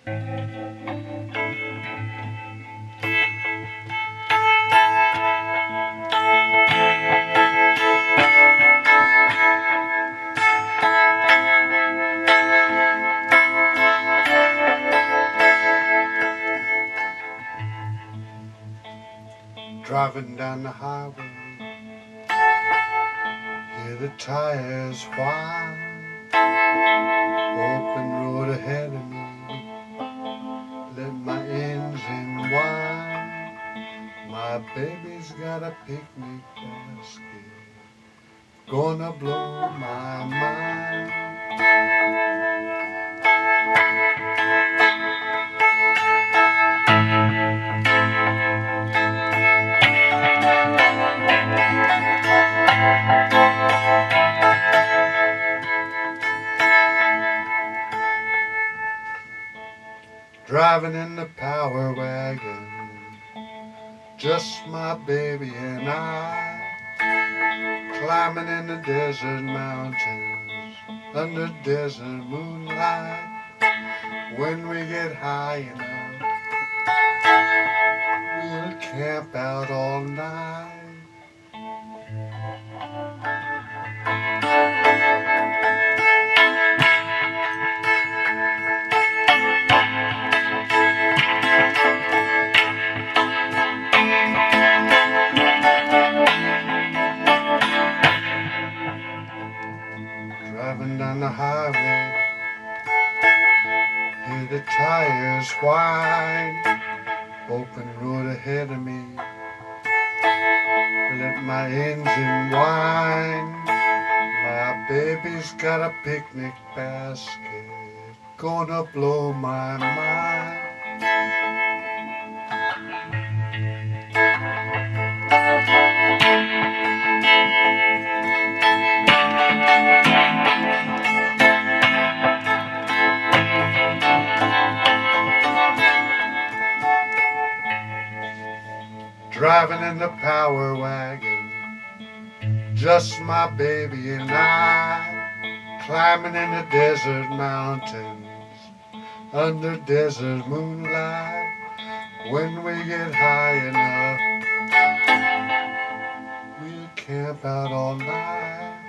Driving down the highway, hear the tires whine. Open road ahead of me, let my engine whine. My baby's got a picnic basket, gonna blow my mind. Driving in the power wagon, just my baby and I, climbing in the desert mountains, under desert moonlight. When we get high enough, we'll camp out all night. Driving down the highway, hear the tires whine. Open road ahead of me, let my engine whine. My baby's got a picnic basket, gonna blow my mind. Driving in the power wagon, just my baby and I, climbing in the desert mountains, under desert moonlight. When we get high enough, we'll camp out all night.